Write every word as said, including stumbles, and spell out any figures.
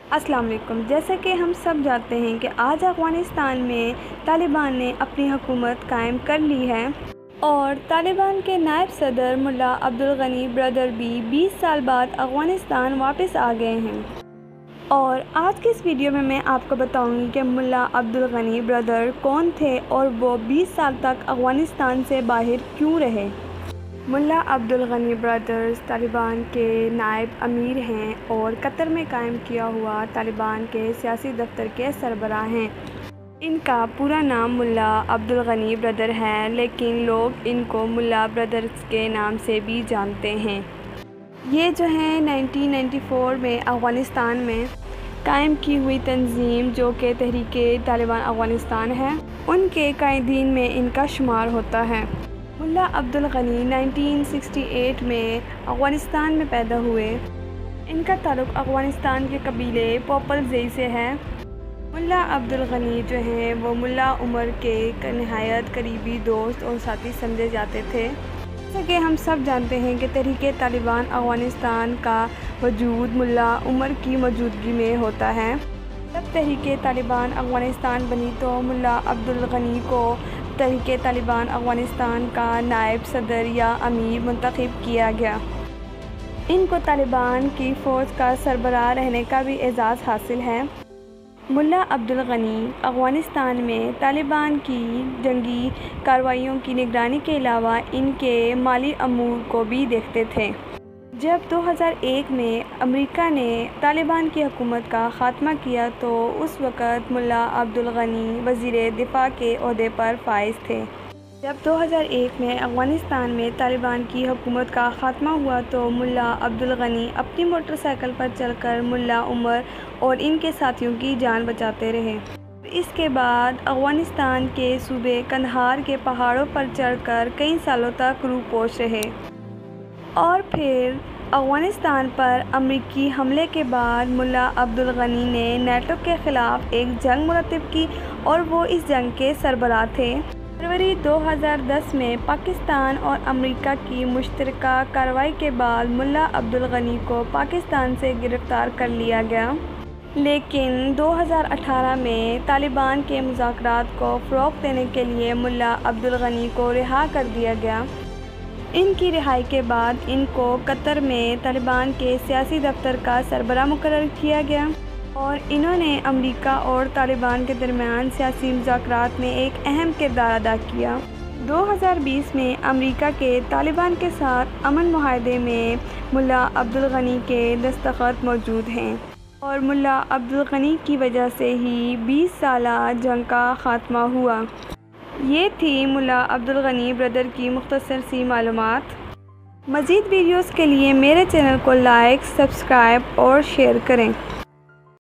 अस्सलाम वालेकुम। जैसा कि हम सब जानते हैं कि आज अफ़गानिस्तान में तालिबान ने अपनी हुकूमत कायम कर ली है और तालिबान के नायब सदर मुल्ला अब्दुल गनी ब्रदर भी बीस साल बाद अफ़गानिस्तान वापस आ गए हैं। और आज की इस वीडियो में मैं आपको बताऊंगी कि मुल्ला अब्दुल गनी ब्रदर कौन थे और वो बीस साल तक अफ़गानिस्तान से बाहर क्यों रहे। मुल्ला अब्दुल गनी ब्रदर्स तालिबान के नायब अमीर हैं और कतर में कायम किया हुआ तालिबान के सियासी दफ्तर के सरबराह हैं। इनका पूरा नाम मुल्ला अब्दुल गनी ब्रदर है, लेकिन लोग इनको मुल्ला ब्रदर्स के नाम से भी जानते हैं। ये जो है नाइनटीन नाइंटी फोर में अफ़गानिस्तान में कायम की हुई तंजीम जो कि तहरीके तालिबान अफ़गानिस्तान है, उनके कायदीन में इनका शुमार होता है। Mullah Abdul Ghani nineteen sixty eight में अफ़गानिस्तान में पैदा हुए। इनका ताल्लुक़ अफ़गानिस्तान के कबीले पोपलज़ई से है। मुल्ला अब्दुल गनी जो हैं वो मुल्ला उमर के नहायत करीबी दोस्त और साथी समझे जाते थे। जैसा कि हम सब जानते हैं कि तहरीके तालिबान अफ़गानिस्तान का वजूद मुल्ला उमर की मौजूदगी में होता है। जब तहरीके तालिबान अफ़गानिस्तान बनी तो मुल्ला अब्दुल गनी को तहरीके तालिबान अफ़गानिस्तान का नायब सदर या अमीर मुंतखब किया गया। इनको तालिबान की फ़ौज का सरबराह रहने का भी एजाज़ हासिल है। मुल्ला अब्दुल गनी अफ़गानिस्तान में तालिबान की जंगी कार्रवाइयों की निगरानी के अलावा इनके माली अमूर को भी देखते थे। जब दो हज़ार एक में अमेरिका ने तालिबान की हुकूमत का ख़ात्मा किया तो उस वक़्त मुल्ला अब्दुल गनी वज़ीर दिफ़ा के ओहदे पर फाइज़ थे। जब दो हज़ार एक में अफ़गानिस्तान में तालिबान की हुकूमत का ख़ात्मा हुआ तो मुल्ला अब्दुल गनी अपनी मोटरसाइकिल पर चलकर मुल्ला उमर और इनके साथियों की जान बचाते रहे। इसके बाद अफ़गानिस्तान के सूबे कंधार के पहाड़ों पर चढ़कर कई सालों तक रूपोश रहे और फिर अफ़गानिस्तान पर अमरीकी हमले के बाद मुल्ला अब्दुल गनी ने नेटो के ख़िलाफ़ एक जंग मुरतब की और वो इस जंग के सरबराह थे। फरवरी दो हज़ार दस में पाकिस्तान और अमेरिका की मुश्तरका कार्रवाई के बाद मुल्ला अब्दुल गनी को पाकिस्तान से गिरफ़्तार कर लिया गया, लेकिन दो हज़ार अठारह में तालिबान के मुज़ाकरात को फ़रोग़ देने के लिए मुल्ला अब्दुल गनी को रिहा कर दिया गया। इनकी रिहाई के बाद इनको कतर में तालिबान के सियासी दफ्तर का सरबराह मुकर्रर किया गया और इन्होंने अमेरिका और तालिबान के दरमियान सियासी मुज़ाकरात में एक अहम किरदार अदा किया। दो हज़ार बीस में अमेरिका के तालिबान के साथ अमन मुआहदे में मुल्ला अब्दुल गनी के दस्तखत मौजूद हैं और मुल्ला अब्दुल गनी की वजह से ही बीस साला जंग का ख़ात्मा हुआ। ये थी मुल्ला अब्दुल गनी ब्रदर की मुख्तसर सी मालूमात। मज़ीद वीडियोज़ के लिए मेरे चैनल को लाइक, सब्सक्राइब और शेयर करें।